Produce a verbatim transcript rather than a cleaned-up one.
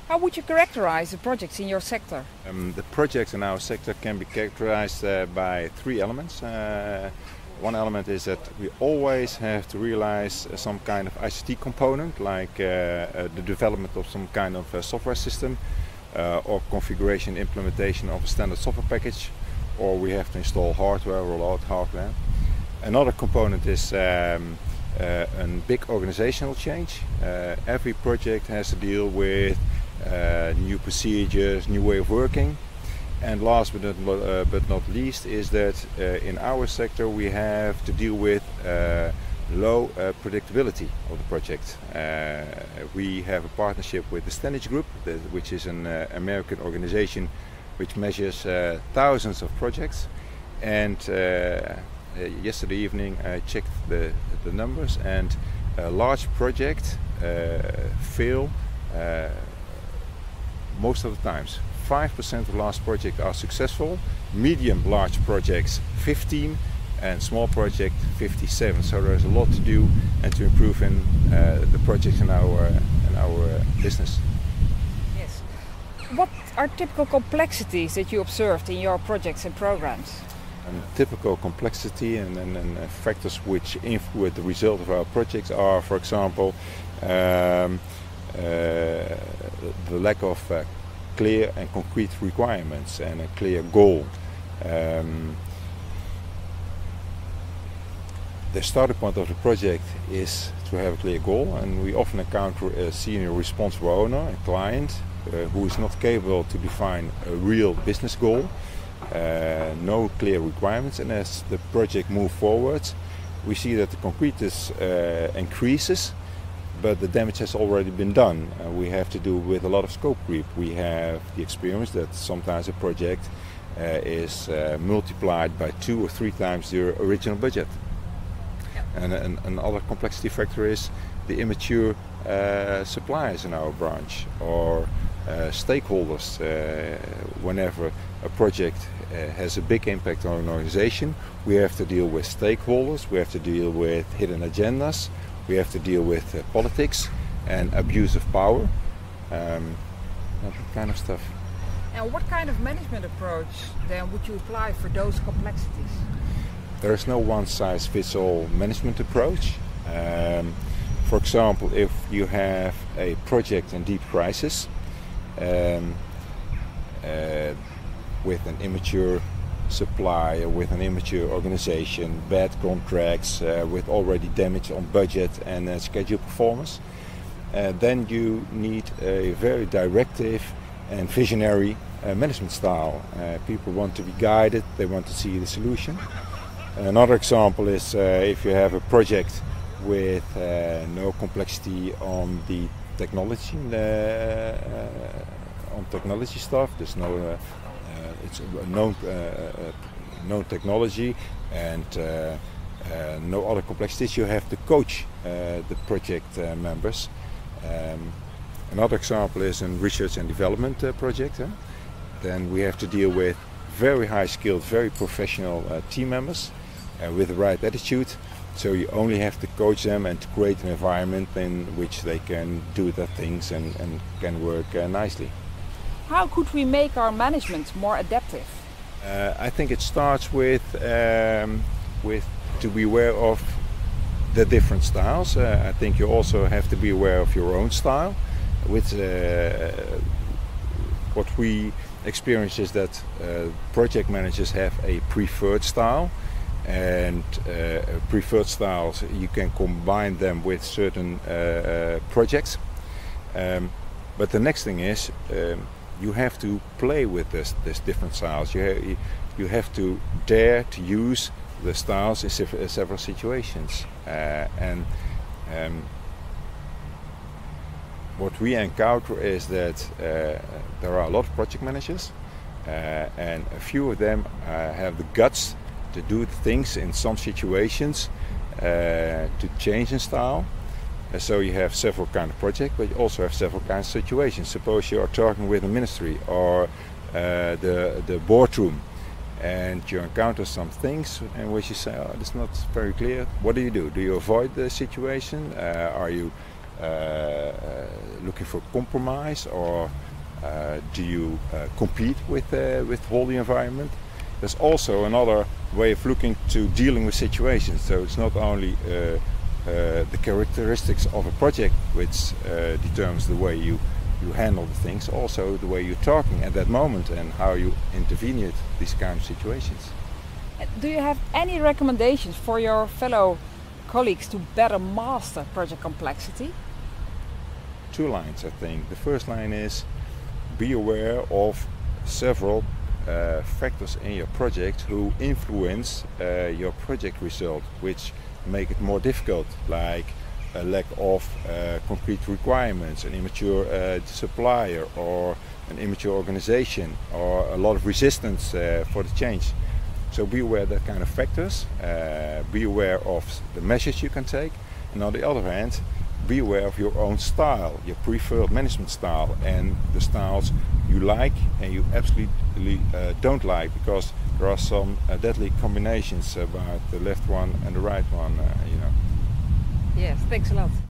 How would you characterize the projects in your sector? Um, the projects in our sector can be characterized uh, by three elements. Uh, one element is that we always have to realize uh, some kind of I C T component, like uh, uh, the development of some kind of uh, software system, uh, or configuration implementation of a standard software package, or we have to install hardware, roll out hardware. Another component is um, uh, a big organizational change. Uh, every project has to deal with uh, new procedures, new way of working. And last but not, uh, but not least is that uh, in our sector we have to deal with uh, low uh, predictability of the project. Uh, we have a partnership with the Standage Group, which is an uh, American organization which measures uh, thousands of projects. And uh, uh, yesterday evening I checked the, the numbers, and a large project uh, fail uh, most of the times. five percent of large projects are successful, medium large projects fifteen, and small project fifty-seven. So there's a lot to do and to improve in uh, the projects in our, in our uh, business. Yes. What are typical complexities that you observed in your projects and programs? And typical complexity and, and, and factors which influence the result of our projects are, for example, um, uh, the lack of uh, clear and concrete requirements and a clear goal. Um, the starting point of the project is to have a clear goal, and we often encounter a senior responsible owner, a client, uh, who is not capable to define a real business goal, uh, no clear requirements, and as the project moves forward we see that the concreteness uh, increases, but the damage has already been done. Uh, we have to do with a lot of scope creep. We have the experience that sometimes a project uh, is uh, multiplied by two or three times the original budget. Yep. And, and another complexity factor is the immature uh, suppliers in our branch, or uh, stakeholders. Uh, whenever a project uh, has a big impact on an organization, we have to deal with stakeholders, we have to deal with hidden agendas, we have to deal with uh, politics and abuse of power, um, that kind of stuff. And what kind of management approach then would you apply for those complexities? There is no one-size-fits-all management approach. Um, for example, if you have a project in deep crisis um, uh, with an immature supplier, with an immature organization, bad contracts, uh, with already damage on budget and uh, schedule performance, uh, then you need a very directive and visionary uh, management style. Uh, people want to be guided, they want to see the solution. Another example is uh, if you have a project with uh, no complexity on the technology, uh, uh, on technology stuff, there's no uh, Uh, it's a known, uh, uh, known technology and uh, uh, no other complexities. You have to coach uh, the project uh, members. Um, another example is a research and development uh, project. Huh? Then we have to deal with very high skilled, very professional uh, team members uh, with the right attitude. So you only have to coach them and to create an environment in which they can do their things and, and can work uh, nicely. How could we make our management more adaptive? Uh, I think it starts with um, with to be aware of the different styles. Uh, I think you also have to be aware of your own style. With uh, what we experience is that uh, project managers have a preferred style, and uh, preferred styles you can combine them with certain uh, uh, projects. Um, but the next thing is. Um, You have to play with this, this different styles. You have, you have to dare to use the styles in several situations. Uh, and um, what we encounter is that uh, there are a lot of project managers, uh, and a few of them uh, have the guts to do things in some situations uh, to change in style. Uh, so you have several kinds of projects, but you also have several kinds of situations. Suppose you are talking with a ministry or uh, the, the boardroom, and you encounter some things in which you say, oh, that's not very clear. What do you do? Do you avoid the situation? Uh, are you uh, uh, looking for compromise, or uh, do you uh, compete with uh, with whole the environment? There's also another way of looking to dealing with situations. So it's not only uh, uh, the characteristics of a project which uh, determines the way you you handle the things, also the way you're talking at that moment and how you intervene with these kind of situations. Do you have any recommendations for your fellow colleagues to better master project complexity? Two lines, I think. The first line is be aware of several uh, factors in your project who influence uh, your project result, which make it more difficult, like a lack of uh, concrete requirements, an immature uh, supplier, or an immature organization, or a lot of resistance uh, for the change. So be aware of that kind of factors, uh, be aware of the measures you can take, and on the other hand, be aware of your own style, your preferred management style, and the styles you like and you absolutely uh, don't like, because there are some uh, deadly combinations about the left one and the right one, uh, you know. Yes, thanks a lot.